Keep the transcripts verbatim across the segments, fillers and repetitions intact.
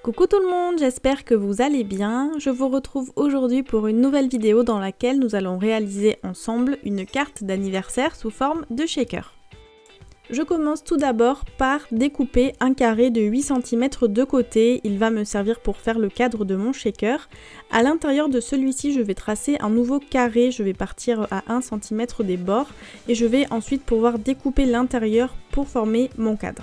Coucou tout le monde, j'espère que vous allez bien. Je vous retrouve aujourd'hui pour une nouvelle vidéo dans laquelle nous allons réaliser ensemble une carte d'anniversaire sous forme de shaker. Je commence tout d'abord par découper un carré de huit centimètres de côté, il va me servir pour faire le cadre de mon shaker. À l'intérieur de celui-ci, je vais tracer un nouveau carré, je vais partir à un centimètre des bords et je vais ensuite pouvoir découper l'intérieur pour former mon cadre.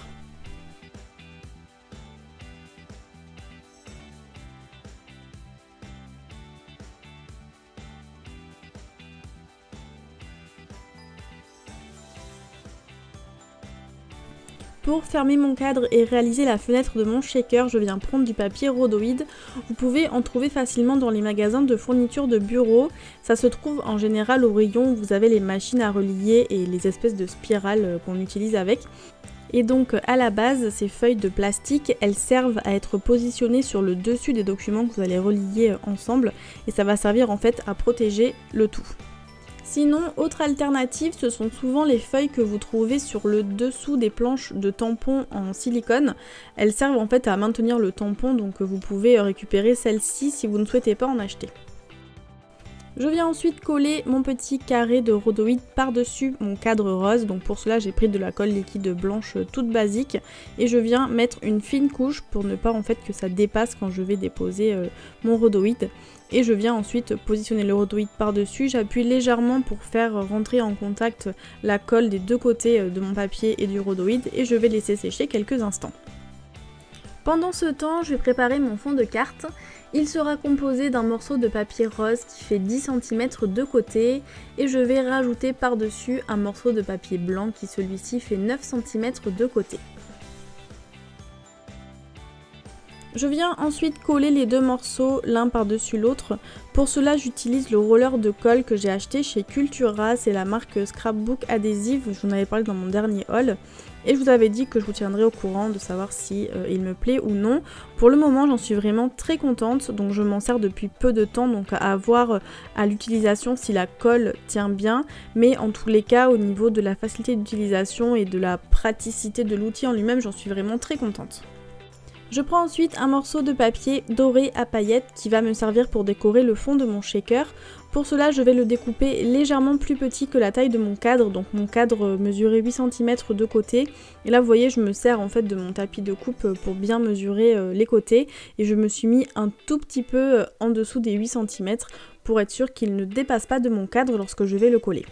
Pour fermer mon cadre et réaliser la fenêtre de mon shaker, je viens prendre du papier rhodoïde. Vous pouvez en trouver facilement dans les magasins de fourniture de bureau. Ça se trouve en général au rayon où vous avez les machines à relier et les espèces de spirales qu'on utilise avec. Et donc à la base, ces feuilles de plastique, elles servent à être positionnées sur le dessus des documents que vous allez relier ensemble et ça va servir en fait à protéger le tout. Sinon, autre alternative, ce sont souvent les feuilles que vous trouvez sur le dessous des planches de tampons en silicone. Elles servent en fait à maintenir le tampon, donc vous pouvez récupérer celles-ci si vous ne souhaitez pas en acheter. Je viens ensuite coller mon petit carré de rhodoïde par-dessus mon cadre rose, donc pour cela j'ai pris de la colle liquide blanche toute basique et je viens mettre une fine couche pour ne pas en fait que ça dépasse quand je vais déposer euh, mon rhodoïde. Et je viens ensuite positionner le rhodoïde par-dessus, j'appuie légèrement pour faire rentrer en contact la colle des deux côtés de mon papier et du rhodoïde et je vais laisser sécher quelques instants. Pendant ce temps, je vais préparer mon fond de carte. Il sera composé d'un morceau de papier rose qui fait dix centimètres de côté et je vais rajouter par-dessus un morceau de papier blanc qui celui-ci fait neuf centimètres de côté. Je viens ensuite coller les deux morceaux l'un par-dessus l'autre. Pour cela, j'utilise le roller de colle que j'ai acheté chez Cultura, c'est la marque Scrapbook Adhesive, je vous en avais parlé dans mon dernier haul. Et je vous avais dit que je vous tiendrai au courant de savoir si euh, il me plaît ou non. Pour le moment, j'en suis vraiment très contente, donc je m'en sers depuis peu de temps, donc à voir à l'utilisation si la colle tient bien. Mais en tous les cas, au niveau de la facilité d'utilisation et de la praticité de l'outil en lui-même, j'en suis vraiment très contente. Je prends ensuite un morceau de papier doré à paillettes qui va me servir pour décorer le fond de mon shaker. Pour cela, je vais le découper légèrement plus petit que la taille de mon cadre, donc mon cadre mesurait huit centimètres de côté. Et là, vous voyez, je me sers en fait de mon tapis de coupe pour bien mesurer les côtés. Et je me suis mis un tout petit peu en dessous des huit centimètres pour être sûr qu'il ne dépasse pas de mon cadre lorsque je vais le coller.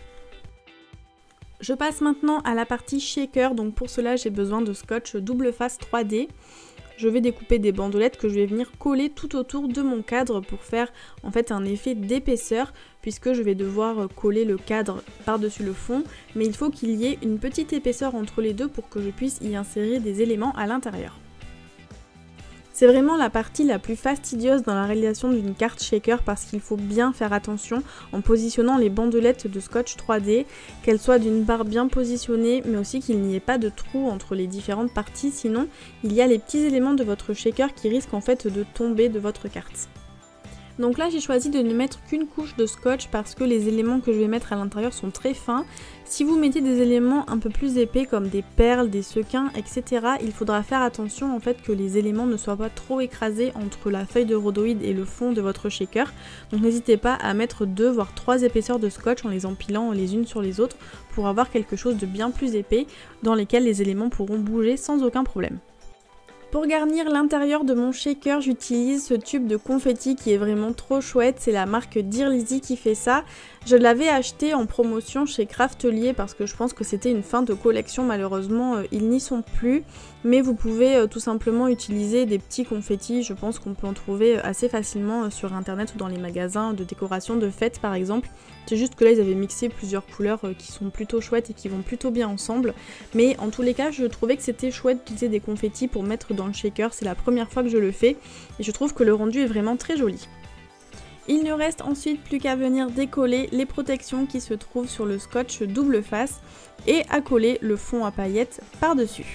Je passe maintenant à la partie shaker, donc pour cela, j'ai besoin de scotch double face trois D. Je vais découper des bandelettes que je vais venir coller tout autour de mon cadre pour faire en fait un effet d'épaisseur puisque je vais devoir coller le cadre par-dessus le fond, mais il faut qu'il y ait une petite épaisseur entre les deux pour que je puisse y insérer des éléments à l'intérieur. C'est vraiment la partie la plus fastidieuse dans la réalisation d'une carte shaker parce qu'il faut bien faire attention en positionnant les bandelettes de scotch trois D, qu'elles soient d'une part bien positionnées mais aussi qu'il n'y ait pas de trou entre les différentes parties, sinon il y a les petits éléments de votre shaker qui risquent en fait de tomber de votre carte. Donc là j'ai choisi de ne mettre qu'une couche de scotch parce que les éléments que je vais mettre à l'intérieur sont très fins. Si vous mettez des éléments un peu plus épais comme des perles, des sequins, et cetera, il faudra faire attention en fait que les éléments ne soient pas trop écrasés entre la feuille de rhodoïde et le fond de votre shaker. Donc n'hésitez pas à mettre deux voire trois épaisseurs de scotch en les empilant les unes sur les autres pour avoir quelque chose de bien plus épais dans lesquels les éléments pourront bouger sans aucun problème. Pour garnir l'intérieur de mon shaker, j'utilise ce tube de confetti qui est vraiment trop chouette, c'est la marque Dear Lizzy qui fait ça. Je l'avais acheté en promotion chez Craftelier parce que je pense que c'était une fin de collection, malheureusement euh, ils n'y sont plus. Mais vous pouvez euh, tout simplement utiliser des petits confettis, je pense qu'on peut en trouver assez facilement euh, sur internet ou dans les magasins de décoration de fêtes par exemple. C'est juste que là ils avaient mixé plusieurs couleurs euh, qui sont plutôt chouettes et qui vont plutôt bien ensemble. Mais en tous les cas je trouvais que c'était chouette d'utiliser des confettis pour mettre dans le shaker, c'est la première fois que je le fais et je trouve que le rendu est vraiment très joli. Il ne reste ensuite plus qu'à venir décoller les protections qui se trouvent sur le scotch double face et à coller le fond à paillettes par-dessus.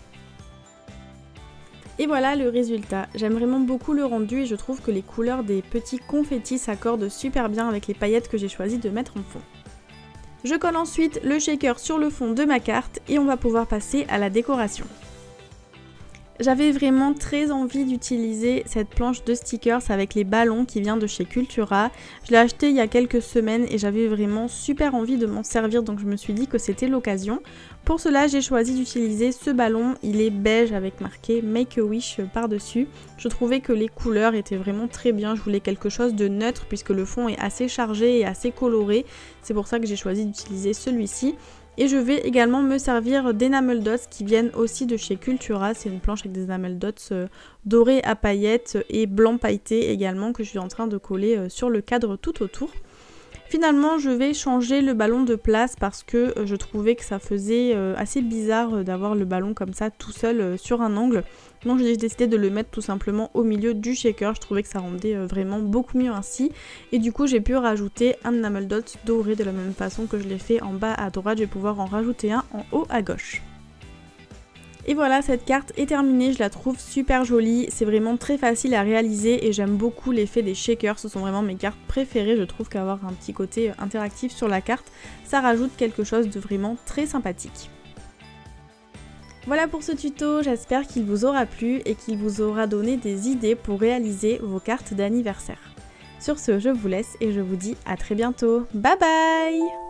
Et voilà le résultat. J'aime vraiment beaucoup le rendu et je trouve que les couleurs des petits confettis s'accordent super bien avec les paillettes que j'ai choisi de mettre en fond. Je colle ensuite le shaker sur le fond de ma carte et on va pouvoir passer à la décoration. J'avais vraiment très envie d'utiliser cette planche de stickers avec les ballons qui vient de chez Cultura. Je l'ai acheté il y a quelques semaines et j'avais vraiment super envie de m'en servir, donc je me suis dit que c'était l'occasion. Pour cela, j'ai choisi d'utiliser ce ballon. Il est beige avec marqué Make a Wish par-dessus. Je trouvais que les couleurs étaient vraiment très bien. Je voulais quelque chose de neutre puisque le fond est assez chargé et assez coloré. C'est pour ça que j'ai choisi d'utiliser celui-ci. Et je vais également me servir d'enamel dots qui viennent aussi de chez Cultura. C'est une planche avec des enamel dots euh, dorés à paillettes et blanc pailleté également que je suis en train de coller euh, sur le cadre tout autour. Finalement, je vais changer le ballon de place parce que euh, je trouvais que ça faisait euh, assez bizarre euh, d'avoir le ballon comme ça tout seul euh, sur un angle. Donc j'ai décidé de le mettre tout simplement au milieu du shaker. Je trouvais que ça rendait euh, vraiment beaucoup mieux ainsi. Et du coup, j'ai pu rajouter un enamel dot doré de la même façon que je l'ai fait en bas à droite. Je vais pouvoir en rajouter un en haut à gauche. Et voilà, cette carte est terminée, je la trouve super jolie, c'est vraiment très facile à réaliser et j'aime beaucoup l'effet des shakers, ce sont vraiment mes cartes préférées, je trouve qu'avoir un petit côté interactif sur la carte, ça rajoute quelque chose de vraiment très sympathique. Voilà pour ce tuto, j'espère qu'il vous aura plu et qu'il vous aura donné des idées pour réaliser vos cartes d'anniversaire. Sur ce, je vous laisse et je vous dis à très bientôt, bye bye!